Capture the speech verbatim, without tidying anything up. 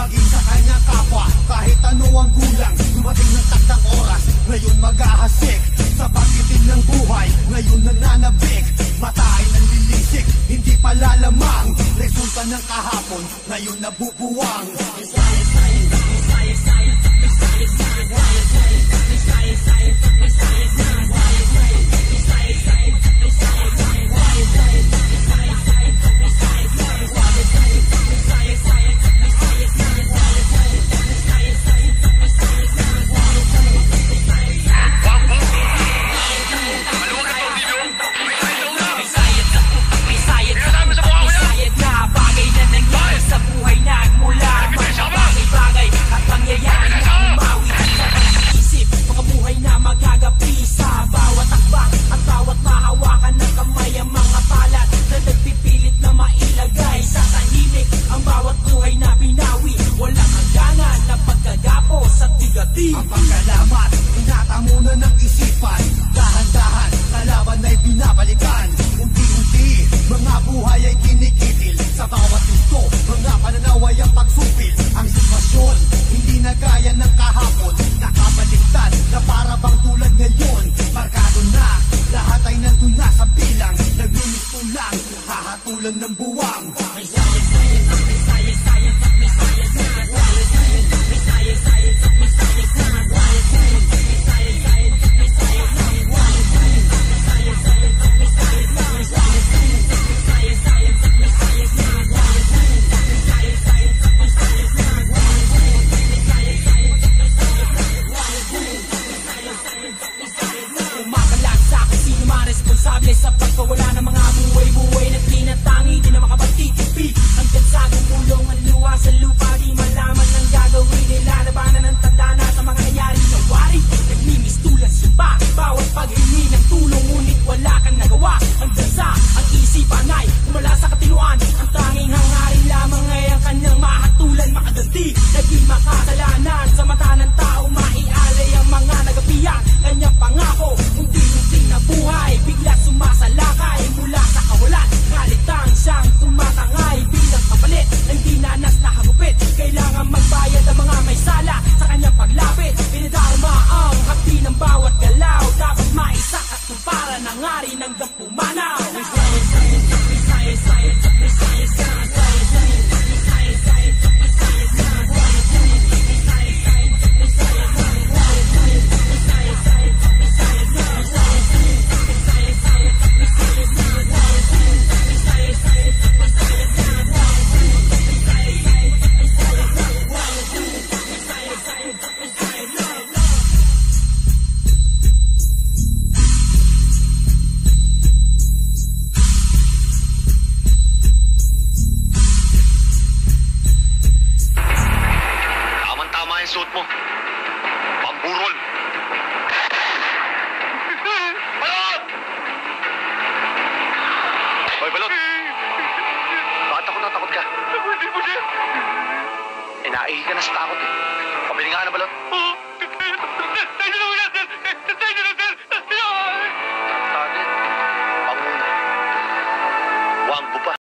maging sa kanyang kapwa. Kahit ano ang gulang, dumating ng takdang oras. Ngayon mag-ahasik sa pagkitin ng buhay. Ngayon nananabik, mata ay nanlilisik, hindi palalamang. Resulta ng kahapon, ngayon nabubuwang. Ang pagkalamat, inatamo na ng isipan. Dahan-dahan, kalaban ay binabalikan. Unti-unti, mga buhay ay kinikitil. Sa bawat gusto, mga pananaw ay ang pagsupil. Ang sitwasyon, hindi na gaya ng kahapon. Nakabaliktad na para bang tulad ngayon. Markado na, lahat ay nandun na sa bilang. Naglulito lang, hahatulan ng buwang. May science, science, may science, science, may science, science, may science, may science, science, may science, responsable sa pagkawala ng mga buhay-buhay na tinatangi, di na makapagtitipi. Hanggang sa gumulong ang luwa sa lupa, di malaman ang gagawin nila. Labanan ng tanda na sa mga nangyari na wari. Nagmimistulan sumpa, bawat paghingi ng tulong, ngunit wala kang nagawa. Hanggang sa ang isipan ay umala sa katinuan. Ang tanging hangarin lamang ay ang kanyang mahatulan, makaganti. Naging makasalanan sa mata ng tao, maialay ang mga nagapiyak. Kanyang pangako, unti-unti na buhay, bigla sumasalakay mula sa kawalan. Kalitang siyang tumatangay bilang kapalit ng dinanas na hagupit. Kailangan magbayad ang mga may sala sa kanyang paglapit. Pinadarma ang hapdi ng bawat galaw, dapat maisak at tumparan ang ari ng gampumanaw. May science, science, may science, science, may science, science, may science, science, may science, science, may science, science, may science, science, may science, suot mo. Pamburol. Balot! Hoy, Balot. Bakit takot na takot ka? Hindi mo siya. Eh, naihi ka na sa takot eh. Pabili nga na, Balot. Oo.